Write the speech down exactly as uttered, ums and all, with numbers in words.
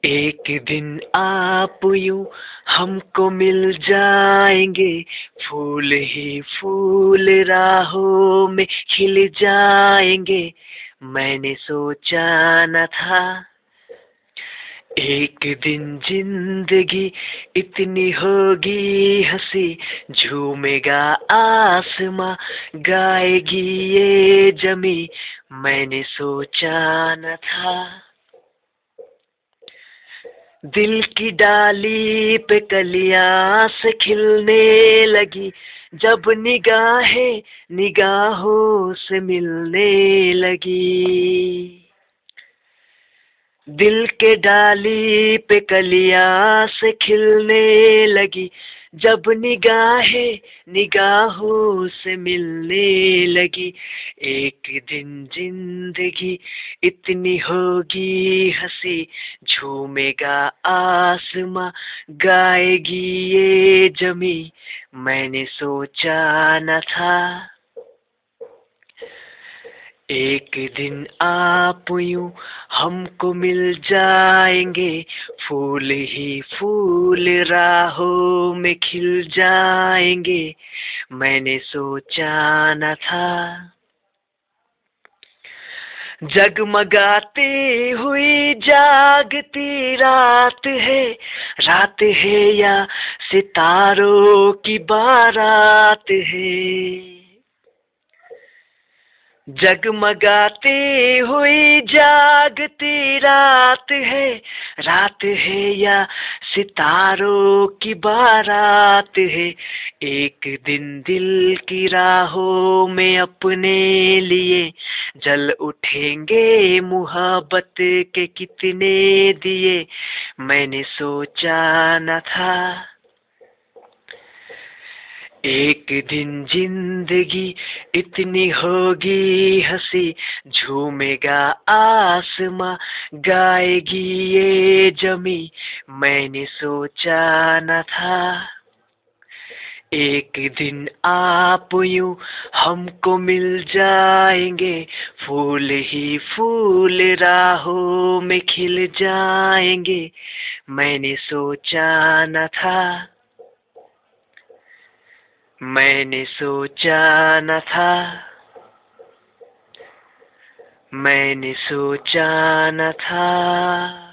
एक दिन आप यूं हमको मिल जाएंगे, फूल ही फूल राहों में खिल जाएंगे। मैंने सोचा न था एक दिन जिंदगी इतनी होगी हंसी, झूमेगा आसमां, गाएगी ये जमी। मैंने सोचा न था दिल की डाली पे कलियां से खिलने लगी, जब निगाहें निगाहों से मिलने लगी। दिल के डाली पे कलियां से खिलने लगी, जब निगाहें निगाहों से मिलने लगी। एक दिन जिंदगी इतनी होगी हंसी, झूमेगा आसमां, गाएगी ये जमी। मैंने सोचा न था एक दिन आप यूं हमको मिल जाएंगे, फूल ही फूल राहों में खिल जाएंगे। मैंने सोचा न था जगमगाती हुई जागती रात है, रात है या सितारों की बारात है। जगमगाती हुई जागती रात है, रात है या सितारों की बारात है। एक दिन दिल की राहों में अपने लिए जल उठेंगे मुहब्बत के कितने दिए। मैंने सोचा न था एक दिन जिंदगी इतनी होगी हंसी, झूमेगा आसमां, गाएगी ये जमी। मैंने सोचा न था एक दिन आप यूं हमको मिल जाएंगे, फूल ही फूल राहों में खिल जाएंगे। मैंने सोचा न था मैंने सोचा न था मैंने सोचा न था।